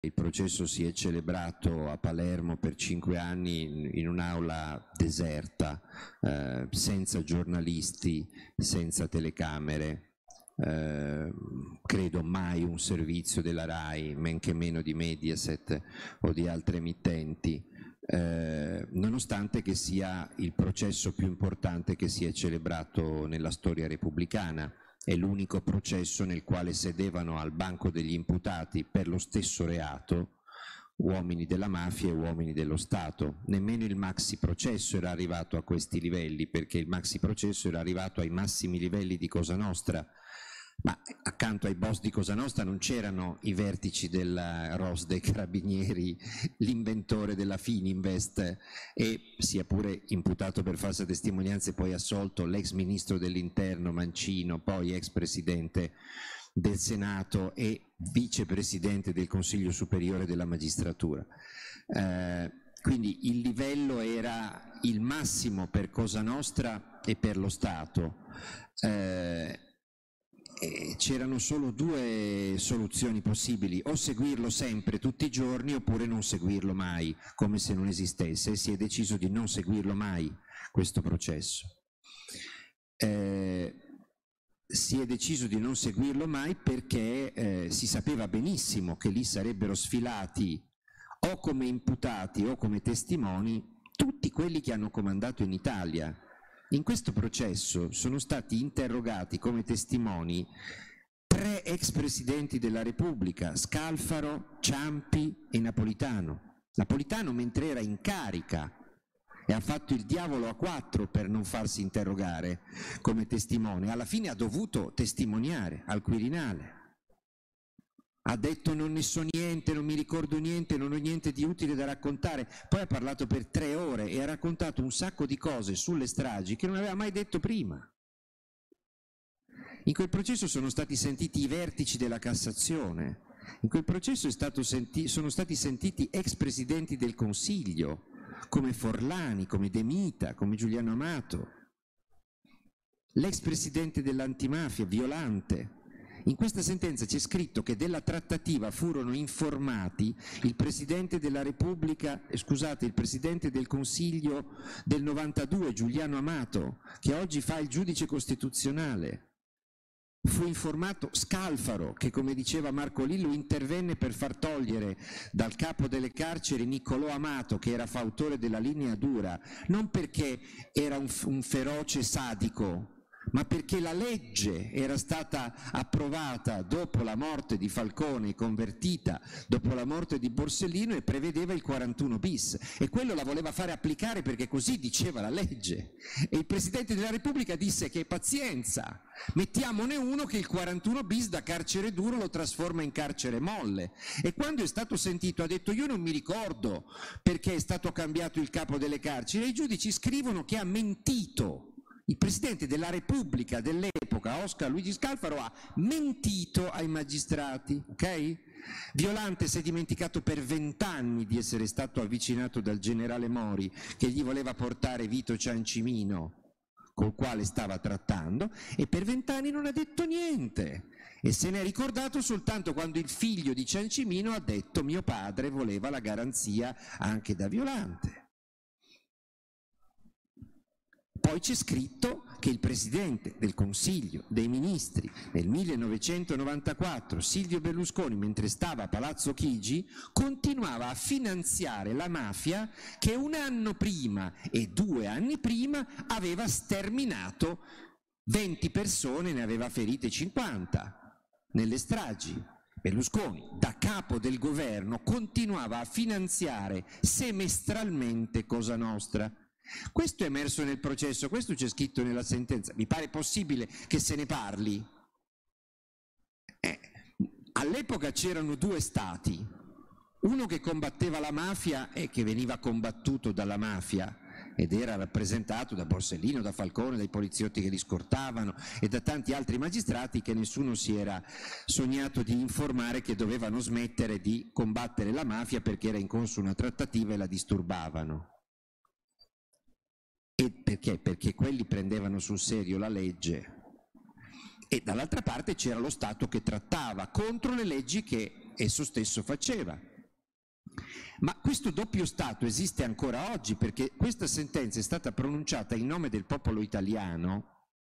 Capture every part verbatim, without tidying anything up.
il processo si è celebrato a Palermo per cinque anni in, in un'aula deserta, eh, senza giornalisti, senza telecamere. Eh, credo mai un servizio della RAI, men che meno di Mediaset o di altre emittenti, eh, nonostante che sia il processo più importante che si è celebrato nella storia repubblicana. È l'unico processo nel quale sedevano al banco degli imputati per lo stesso reato uomini della mafia e uomini dello Stato. Nemmeno il maxi processo era arrivato a questi livelli, perché il maxi processo era arrivato ai massimi livelli di Cosa Nostra, ma accanto ai boss di Cosa Nostra non c'erano i vertici della R O S dei Carabinieri, l'inventore della Fininvest e, sia pure imputato per falsa testimonianza e poi assolto, l'ex ministro dell'Interno Mancino, poi ex presidente del Senato e vicepresidente del Consiglio Superiore della Magistratura. Eh, quindi il livello era il massimo per Cosa Nostra e per lo Stato. Eh, C'erano solo due soluzioni possibili: o seguirlo sempre, tutti i giorni, oppure non seguirlo mai, come se non esistesse. Si è deciso di non seguirlo mai, questo processo. Eh, si è deciso di non seguirlo mai perché eh, si sapeva benissimo che lì sarebbero sfilati o come imputati o come testimoni tutti quelli che hanno comandato in Italia. In questo processo sono stati interrogati come testimoni tre ex presidenti della Repubblica, Scalfaro, Ciampi e Napolitano. Napolitano mentre era in carica e ha fatto il diavolo a quattro per non farsi interrogare come testimone, alla fine ha dovuto testimoniare al Quirinale. Ha detto non ne so niente, non mi ricordo niente, non ho niente di utile da raccontare. Poi ha parlato per tre ore e ha raccontato un sacco di cose sulle stragi che non aveva mai detto prima. In quel processo sono stati sentiti i vertici della Cassazione, in quel processo è stato senti- sono stati sentiti ex presidenti del Consiglio, come Forlani, come De Mita, come Giuliano Amato, l'ex presidente dell'antimafia, Violante. In questa sentenza c'è scritto che della trattativa furono informati il Presidente della Repubblica, eh, scusate, il Presidente del Consiglio del novantadue, Giuliano Amato, che oggi fa il giudice costituzionale. Fu informato Scalfaro, che come diceva Marco Lillo intervenne per far togliere dal capo delle carceri Niccolò Amato, che era fautore della linea dura, non perché era un, un feroce sadico, ma perché la legge era stata approvata dopo la morte di Falcone, convertita dopo la morte di Borsellino, e prevedeva il quarantuno bis, e quello la voleva fare applicare perché così diceva la legge, e il Presidente della Repubblica disse che pazienza, mettiamone uno che il quarantuno bis da carcere duro lo trasforma in carcere molle. E quando è stato sentito ha detto io non mi ricordo perché è stato cambiato il capo delle carceri, e i giudici scrivono che ha mentito. Il Presidente della Repubblica dell'epoca, Oscar Luigi Scalfaro, ha mentito ai magistrati, ok? Violante si è dimenticato per vent'anni di essere stato avvicinato dal generale Mori, che gli voleva portare Vito Ciancimino, col quale stava trattando, e per vent'anni non ha detto niente. E se ne è ricordato soltanto quando il figlio di Ciancimino ha detto mio padre voleva la garanzia anche da Violante. Poi c'è scritto che il Presidente del Consiglio dei Ministri nel millenovecentonovantaquattro, Silvio Berlusconi, mentre stava a Palazzo Chigi, continuava a finanziare la mafia che un anno prima e due anni prima aveva sterminato venti persone e ne aveva ferite cinquanta nelle stragi. Berlusconi, da capo del governo, continuava a finanziare semestralmente Cosa Nostra. Questo è emerso nel processo, questo c'è scritto nella sentenza. Vi pare possibile che se ne parli? Eh, all'epoca c'erano due stati, uno che combatteva la mafia e che veniva combattuto dalla mafia ed era rappresentato da Borsellino, da Falcone, dai poliziotti che li scortavano e da tanti altri magistrati che nessuno si era sognato di informare che dovevano smettere di combattere la mafia perché era in corso una trattativa e la disturbavano. E perché? Perché quelli prendevano sul serio la legge. E dall'altra parte c'era lo Stato che trattava contro le leggi che esso stesso faceva. Ma questo doppio Stato esiste ancora oggi, perché questa sentenza è stata pronunciata in nome del popolo italiano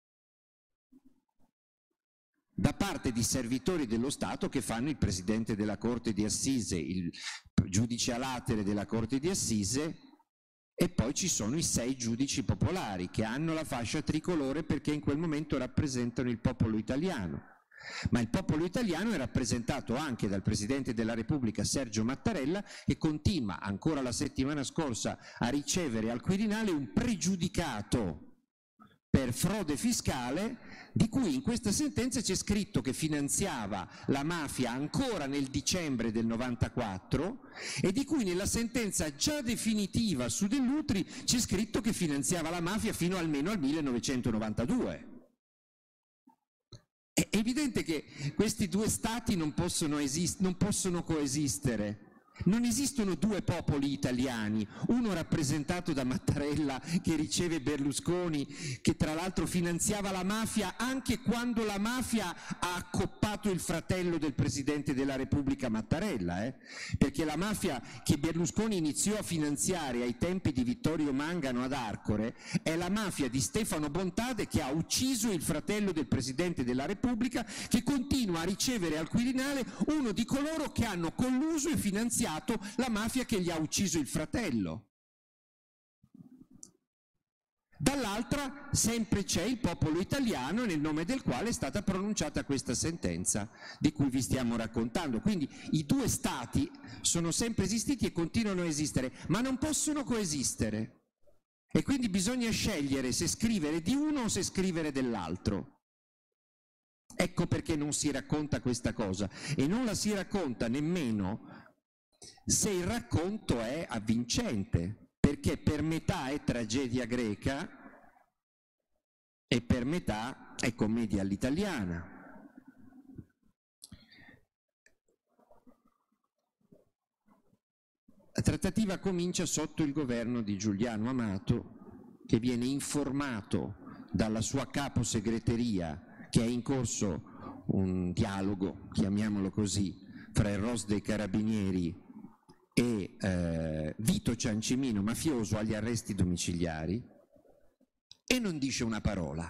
da parte di servitori dello Stato che fanno il Presidente della Corte di Assise, il giudice a latere della Corte di Assise, e poi ci sono i sei giudici popolari che hanno la fascia tricolore perché in quel momento rappresentano il popolo italiano. Ma il popolo italiano è rappresentato anche dal Presidente della Repubblica Sergio Mattarella, che continua ancora la settimana scorsa a ricevere al Quirinale un pregiudicato per frode fiscale, di cui in questa sentenza c'è scritto che finanziava la mafia ancora nel dicembre del novantaquattro e di cui nella sentenza già definitiva su Dell'Utri c'è scritto che finanziava la mafia fino almeno al millenovecentonovantadue. È evidente che questi due stati non possono, esist- non possono coesistere. Non esistono due popoli italiani, uno rappresentato da Mattarella che riceve Berlusconi, che tra l'altro finanziava la mafia anche quando la mafia ha accoppato il fratello del Presidente della Repubblica Mattarella, eh? perché la mafia che Berlusconi iniziò a finanziare ai tempi di Vittorio Mangano ad Arcore è la mafia di Stefano Bontade, che ha ucciso il fratello del Presidente della Repubblica, che continua a ricevere al Quirinale uno di coloro che hanno colluso e finanziato la mafia che gli ha ucciso il fratello. Dall'altra sempre c'è il popolo italiano nel nome del quale è stata pronunciata questa sentenza di cui vi stiamo raccontando. Quindi i due stati sono sempre esistiti e continuano a esistere, ma non possono coesistere. E quindi bisogna scegliere se scrivere di uno o se scrivere dell'altro. Ecco perché non si racconta questa cosa, e non la si racconta nemmeno se il racconto è avvincente, perché per metà è tragedia greca e per metà è commedia all'italiana. La trattativa comincia sotto il governo di Giuliano Amato, che viene informato dalla sua capo segreteria che è in corso un dialogo, chiamiamolo così, fra il R O S dei Carabinieri e eh, Vito Ciancimino, mafioso agli arresti domiciliari, e non dice una parola.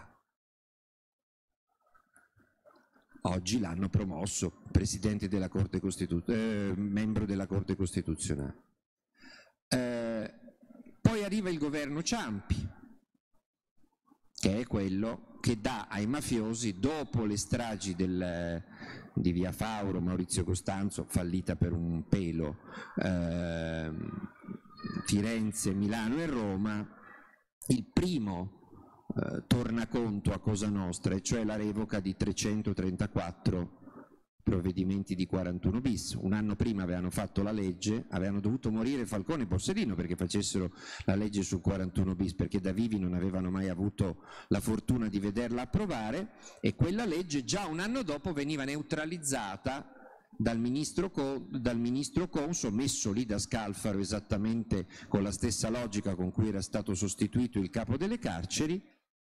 Oggi l'hanno promosso Presidente della Corte Costituzionale, eh, membro della Corte Costituzionale. Eh, poi arriva il governo Ciampi, che è quello che dà ai mafiosi, dopo le stragi del, di Via Fauro, Maurizio Costanzo, fallita per un pelo, eh, Firenze, Milano e Roma, il primo eh, tornaconto a Cosa Nostra, e cioè la revoca di trecentotrentaquattro provvedimenti di quarantuno bis. Un anno prima avevano fatto la legge, avevano dovuto morire Falcone e Borsellino perché facessero la legge sul quarantuno bis, perché da vivi non avevano mai avuto la fortuna di vederla approvare, e quella legge già un anno dopo veniva neutralizzata dal ministro, dal ministro Conso, messo lì da Scalfaro esattamente con la stessa logica con cui era stato sostituito il capo delle carceri,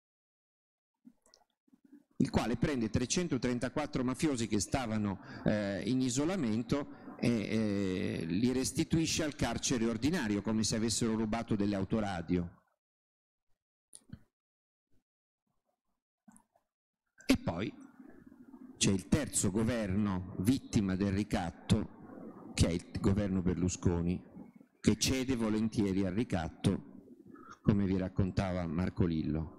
il quale prende trecentotrentaquattro mafiosi che stavano eh, in isolamento e eh, li restituisce al carcere ordinario, come se avessero rubato delle autoradio. E poi c'è il terzo governo vittima del ricatto, che è il governo Berlusconi, che cede volentieri al ricatto, come vi raccontava Marco Lillo.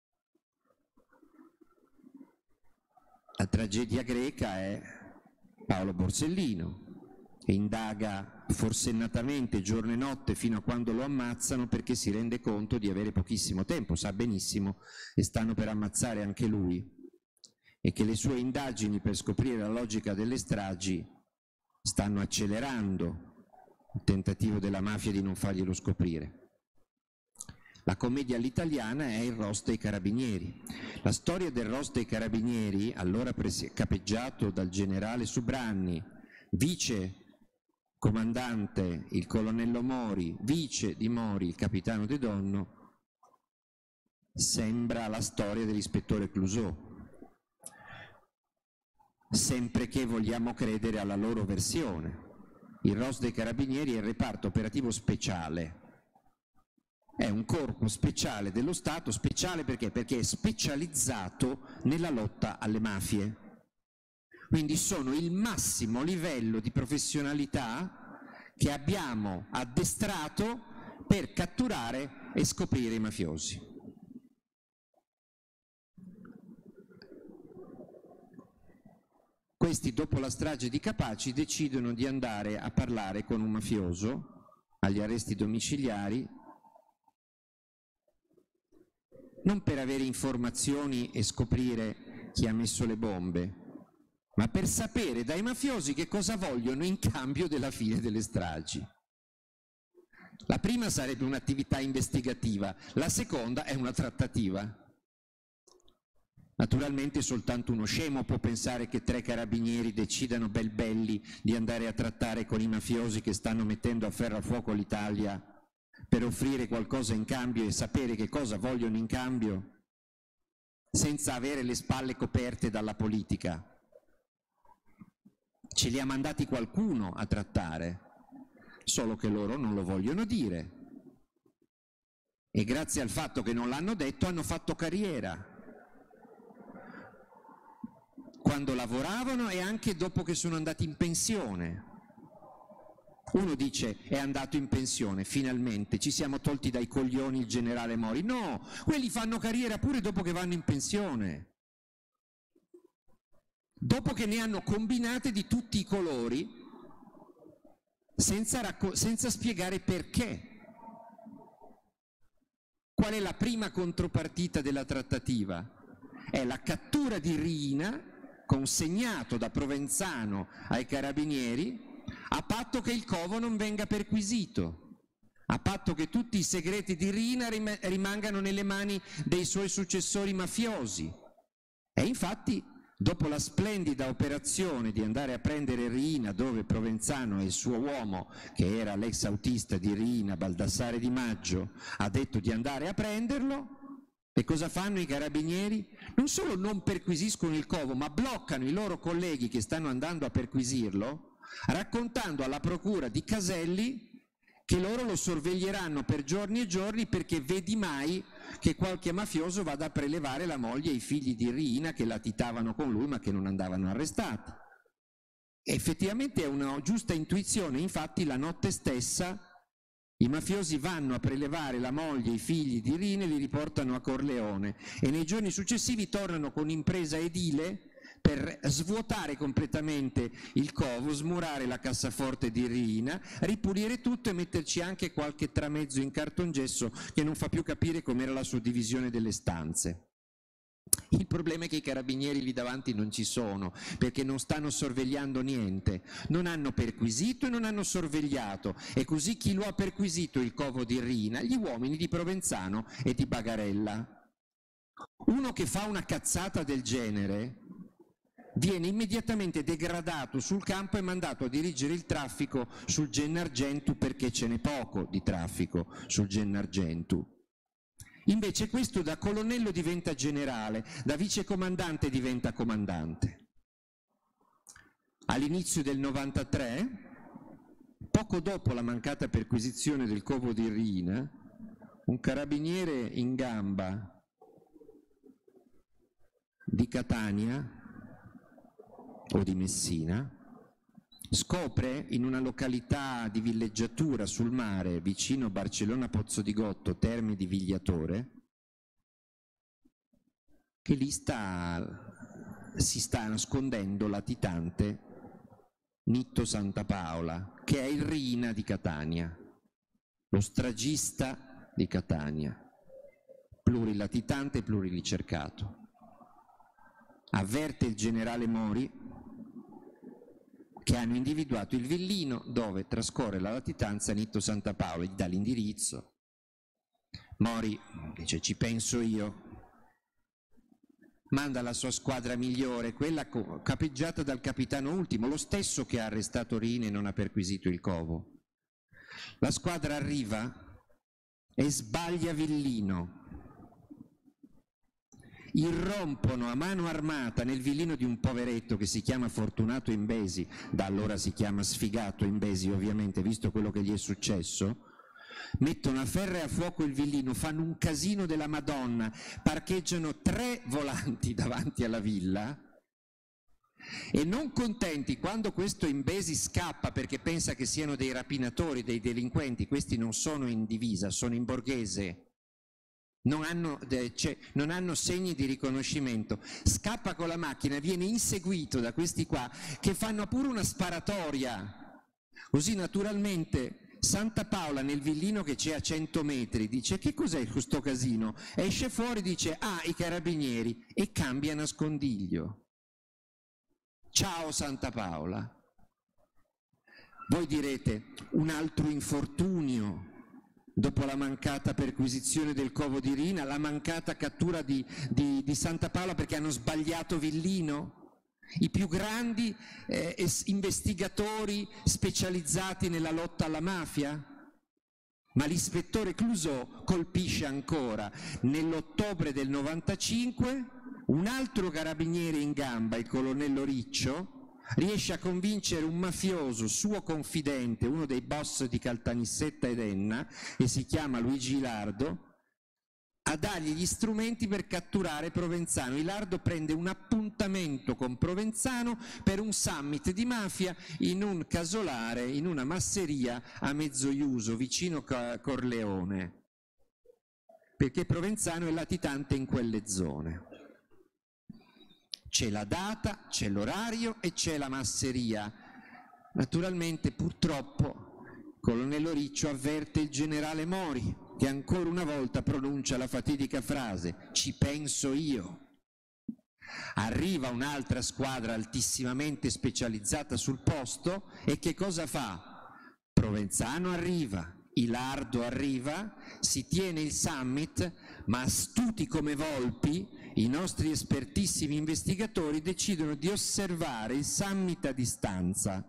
La tragedia greca è Paolo Borsellino, che indaga forsennatamente giorno e notte fino a quando lo ammazzano, perché si rende conto di avere pochissimo tempo, sa benissimo, e stanno per ammazzare anche lui, e che le sue indagini per scoprire la logica delle stragi stanno accelerando il tentativo della mafia di non farglielo scoprire. La commedia all'italiana è il R O S dei Carabinieri. La storia del R O S dei Carabinieri, allora capeggiato dal generale Subranni, vice comandante il colonnello Mori, vice di Mori il capitano De Donno, sembra la storia dell'ispettore Clouseau, sempre che vogliamo credere alla loro versione. il R O S dei Carabinieri è il reparto operativo speciale. È un corpo speciale dello Stato, speciale perché? Perché è specializzato nella lotta alle mafie. Quindi sono il massimo livello di professionalità che abbiamo addestrato per catturare e scoprire i mafiosi. Questi, dopo la strage di Capaci, decidono di andare a parlare con un mafioso agli arresti domiciliari, non per avere informazioni e scoprire chi ha messo le bombe, ma per sapere dai mafiosi che cosa vogliono in cambio della fine delle stragi. La prima sarebbe un'attività investigativa, la seconda è una trattativa. Naturalmente soltanto uno scemo può pensare che tre carabinieri decidano bel belli di andare a trattare con i mafiosi che stanno mettendo a ferro a fuoco l'Italia per offrire qualcosa in cambio e sapere che cosa vogliono in cambio senza avere le spalle coperte dalla politica. Ce li ha mandati qualcuno a trattare, solo che loro non lo vogliono dire. E grazie al fatto che non l'hanno detto hanno fatto carriera. Quando lavoravano e anche dopo che sono andati in pensione. Uno dice è andato in pensione, finalmente ci siamo tolti dai coglioni il generale Mori. No, quelli fanno carriera pure dopo che vanno in pensione. Dopo che ne hanno combinate di tutti i colori, senza, senza spiegare perché. Qual è la prima contropartita della trattativa? È la cattura di Riina, consegnato da Provenzano ai carabinieri, a patto che il covo non venga perquisito, a patto che tutti i segreti di Riina rimangano nelle mani dei suoi successori mafiosi. E infatti, dopo la splendida operazione di andare a prendere Riina, dove Provenzano e il suo uomo, che era l'ex autista di Riina, Baldassare Di Maggio, ha detto di andare a prenderlo, e cosa fanno i carabinieri? Non solo non perquisiscono il covo, ma bloccano i loro colleghi che stanno andando a perquisirlo, raccontando alla procura di Caselli che loro lo sorveglieranno per giorni e giorni perché vedi mai che qualche mafioso vada a prelevare la moglie e i figli di Riina che latitavano con lui ma che non andavano arrestati. E effettivamente è una giusta intuizione, infatti la notte stessa i mafiosi vanno a prelevare la moglie e i figli di Riina e li riportano a Corleone e nei giorni successivi tornano con impresa edile per svuotare completamente il covo, smurare la cassaforte di Riina, ripulire tutto e metterci anche qualche tramezzo in cartongesso che non fa più capire com'era la suddivisione delle stanze. Il problema è che i carabinieri lì davanti non ci sono, perché non stanno sorvegliando niente, non hanno perquisito e non hanno sorvegliato, e così chi lo ha perquisito il covo di Riina? Gli uomini di Provenzano e di Bagarella. Uno che fa una cazzata del genere viene immediatamente degradato sul campo e mandato a dirigere il traffico sul Gennargentu, perché ce n'è poco di traffico sul Gennargentu. Invece questo da colonnello diventa generale, da vicecomandante diventa comandante. All'inizio del novantatré, poco dopo la mancata perquisizione del covo di Riina, un carabiniere in gamba di Catania o di Messina scopre in una località di villeggiatura sul mare vicino Barcellona Pozzo di Gotto, Terme di Vigliatore, che lì sta, si sta nascondendo latitante Nitto Santapaola, che è il Riina di Catania, lo stragista di Catania, plurilatitante e pluriricercato. Avverte il generale Mori che hanno individuato il villino dove trascorre la latitanza Nitto Santapaola, gli dà l'indirizzo. Mori dice ci penso io, manda la sua squadra migliore, quella capeggiata dal capitano Ultimo, lo stesso che ha arrestato Riina e non ha perquisito il covo. La squadra arriva e sbaglia villino. irrompono a mano armata nel villino di un poveretto che si chiama Fortunato Imbesi, da allora si chiama Sfigato Imbesi ovviamente, visto quello che gli è successo, mettono a ferro e a fuoco il villino, fanno un casino della Madonna, parcheggiano tre volanti davanti alla villa e non contenti, quando questo Imbesi scappa perché pensa che siano dei rapinatori, dei delinquenti, questi non sono in divisa, sono in borghese, non hanno, cioè, non hanno segni di riconoscimento, scappa con la macchina, viene inseguito da questi qua che fanno pure una sparatoria, così naturalmente Santa Paola nel villino che c'è a cento metri dice: che cos'è questo casino? Esce fuori, dice: ah, i carabinieri, e cambia nascondiglio. Ciao Santa Paola. Voi direte: un altro infortunio dopo la mancata perquisizione del covo di Rina, la mancata cattura di, di, di Santa Paola perché hanno sbagliato villino? I più grandi eh, investigatori specializzati nella lotta alla mafia? Ma l'ispettore Clouseau colpisce ancora. Nell'ottobre del novantacinque un altro carabiniere in gamba, il colonnello Riccio, riesce a convincere un mafioso, suo confidente, uno dei boss di Caltanissetta ed Enna, che si chiama Luigi Ilardo, a dargli gli strumenti per catturare Provenzano. Ilardo prende un appuntamento con Provenzano per un summit di mafia in un casolare, in una masseria a Mezzoiuso, vicino a Corleone, perché Provenzano è latitante in quelle zone. C'è la data, c'è l'orario e c'è la masseria. Naturalmente, purtroppo, colonnello Riccio avverte il generale Mori, che ancora una volta pronuncia la fatidica frase: ci penso io. Arriva un'altra squadra altissimamente specializzata sul posto e che cosa fa? Provenzano arriva, Ilardo arriva, si tiene il summit, ma astuti come volpi i nostri espertissimi investigatori decidono di osservare il summit a distanza.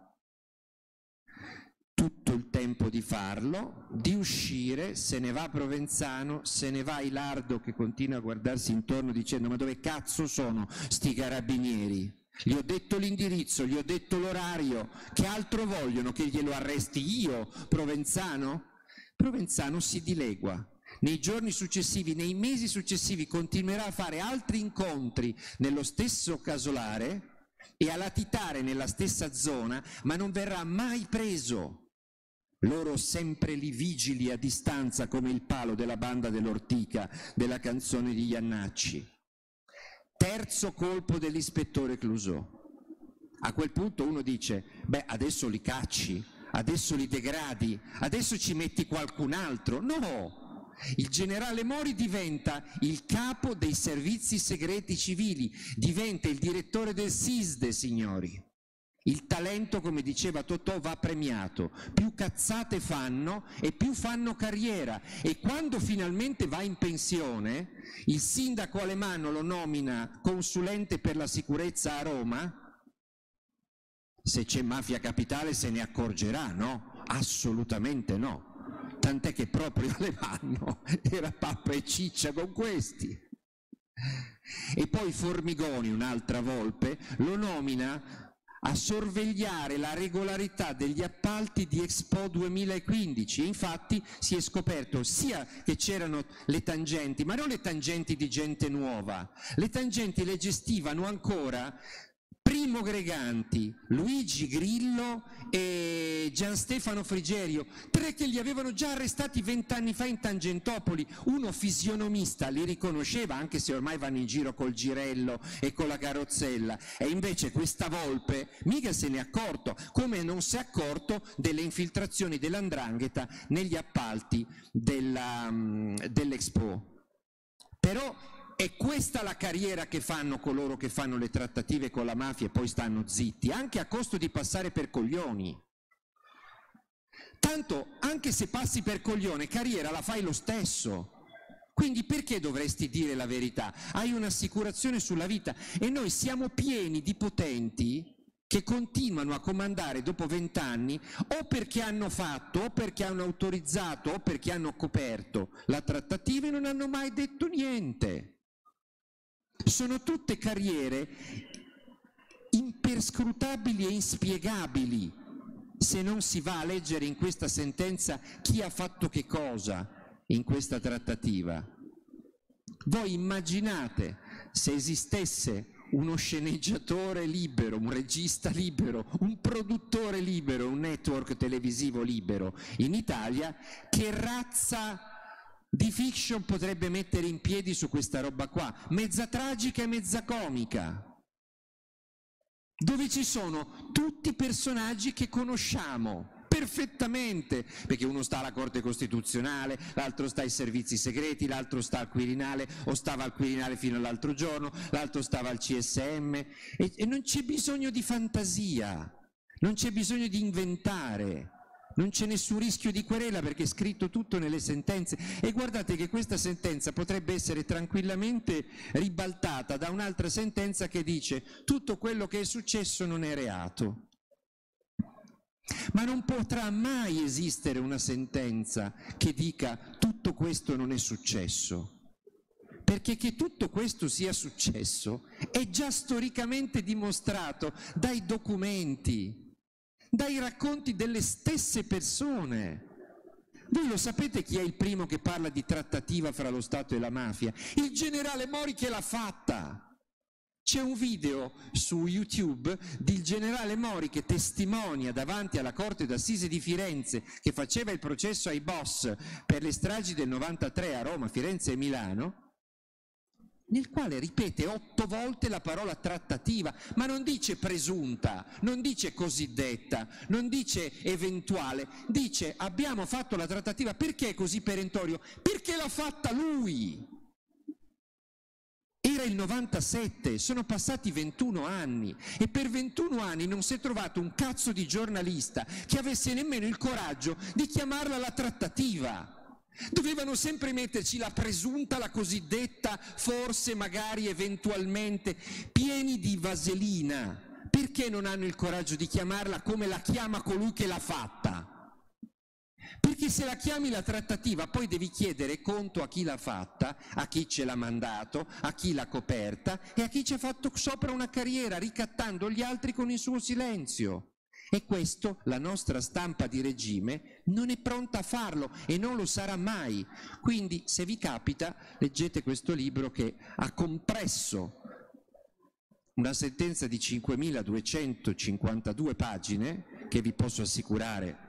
Tutto il tempo di farlo, di uscire, se ne va Provenzano, se ne va Ilardo che continua a guardarsi intorno dicendo: ma dove cazzo sono sti carabinieri? Gli ho detto l'indirizzo, gli ho detto l'orario, che altro vogliono, che glielo arresti io, Provenzano? Provenzano si dilegua. Nei giorni successivi, nei mesi successivi, continuerà a fare altri incontri nello stesso casolare e a latitare nella stessa zona, ma non verrà mai preso. Loro sempre lì vigili a distanza come il palo della banda dell'Ortica della canzone di Iannacci. Terzo colpo dell'ispettore Clouseau. A quel punto uno dice: beh, adesso li cacci, adesso li degradi, adesso ci metti qualcun altro. No! Il generale Mori diventa il capo dei servizi segreti civili, diventa il direttore del SISDE, signori. Il talento, come diceva Totò, va premiato. Più cazzate fanno e più fanno carriera. E quando finalmente va in pensione, il sindaco Alemanno lo nomina consulente per la sicurezza a Roma. Se c'è mafia capitale se ne accorgerà, no? Assolutamente no. Tant'è che proprio Alemanno era pappa e ciccia con questi. E poi Formigoni, un'altra volpe, lo nomina a sorvegliare la regolarità degli appalti di Expo duemilaquindici. Infatti si è scoperto sia che c'erano le tangenti, ma non le tangenti di gente nuova, le tangenti le gestivano ancora Primo Greganti, Luigi Grillo e Gian Stefano Frigerio, tre che li avevano già arrestati vent'anni fa in Tangentopoli. Uno fisionomista li riconosceva, anche se ormai vanno in giro col girello e con la carrozzella, e invece questa volpe mica se ne è accorto, come non si è accorto delle infiltrazioni dell'Andrangheta negli appalti della, dell'Expo. Però è questa la carriera che fanno coloro che fanno le trattative con la mafia e poi stanno zitti, anche a costo di passare per coglioni. Tanto, anche se passi per coglione, carriera la fai lo stesso. Quindi perché dovresti dire la verità? Hai un'assicurazione sulla vita e noi siamo pieni di potenti che continuano a comandare dopo vent'anni o perché hanno fatto, o perché hanno autorizzato, o perché hanno coperto la trattativa e non hanno mai detto niente. Sono tutte carriere imperscrutabili e inspiegabili se non si va a leggere in questa sentenza chi ha fatto che cosa in questa trattativa. Voi immaginate se esistesse uno sceneggiatore libero, un regista libero, un produttore libero, un network televisivo libero in Italia, che razza di fiction potrebbe mettere in piedi su questa roba qua, mezza tragica e mezza comica, dove ci sono tutti personaggi che conosciamo perfettamente, perché uno sta alla Corte Costituzionale, l'altro sta ai servizi segreti, l'altro sta al Quirinale o stava al Quirinale fino all'altro giorno, l'altro stava al C S M e, e non c'è bisogno di fantasia, non c'è bisogno di inventare, non c'è nessun rischio di querela perché è scritto tutto nelle sentenze. E guardate che questa sentenza potrebbe essere tranquillamente ribaltata da un'altra sentenza che dice tutto quello che è successo non è reato. Ma non potrà mai esistere una sentenza che dica tutto questo non è successo, perché che tutto questo sia successo è già storicamente dimostrato dai documenti, dai racconti delle stesse persone. Voi lo sapete chi è il primo che parla di trattativa fra lo Stato e la mafia? Il generale Mori, che l'ha fatta. C'è un video su YouTube del generale Mori che testimonia davanti alla Corte d'Assise di Firenze, che faceva il processo ai boss per le stragi del novantatré a Roma, Firenze e Milano, nel quale ripete otto volte la parola trattativa, ma non dice presunta, non dice cosiddetta, non dice eventuale, dice abbiamo fatto la trattativa. Perché è così perentorio? Perché l'ha fatta lui! Era il novantasette, sono passati ventuno anni e per ventuno anni non si è trovato un cazzo di giornalista che avesse nemmeno il coraggio di chiamarla la trattativa. Dovevano sempre metterci la presunta, la cosiddetta, forse, magari, eventualmente, pieni di vaselina. Perché non hanno il coraggio di chiamarla come la chiama colui che l'ha fatta? Perché se la chiami la trattativa poi devi chiedere conto a chi l'ha fatta, a chi ce l'ha mandato, a chi l'ha coperta e a chi ci ha fatto sopra una carriera ricattando gli altri con il suo silenzio. E questo la nostra stampa di regime non è pronta a farlo e non lo sarà mai. Quindi se vi capita leggete questo libro che ha compresso una sentenza di cinquemiladuecentocinquantadue pagine, che vi posso assicurare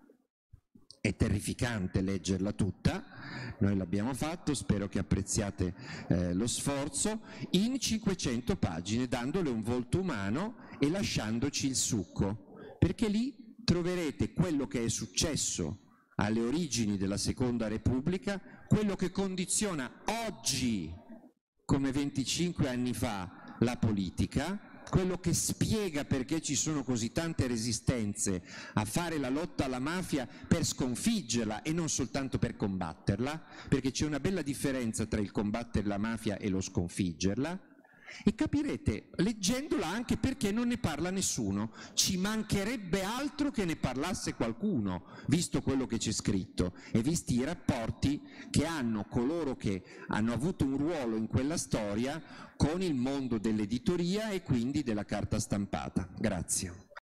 è terrificante leggerla tutta, noi l'abbiamo fatto, spero che apprezziate eh, lo sforzo, in cinquecento pagine, dandole un volto umano e lasciandoci il succo, perché lì troverete quello che è successo alle origini della Seconda Repubblica, quello che condiziona oggi, come venticinque anni fa, la politica, quello che spiega perché ci sono così tante resistenze a fare la lotta alla mafia per sconfiggerla e non soltanto per combatterla, perché c'è una bella differenza tra il combattere la mafia e lo sconfiggerla, e capirete leggendola anche perché non ne parla nessuno. Ci mancherebbe altro che ne parlasse qualcuno, visto quello che c'è scritto e visti i rapporti che hanno coloro che hanno avuto un ruolo in quella storia con il mondo dell'editoria e quindi della carta stampata. Grazie.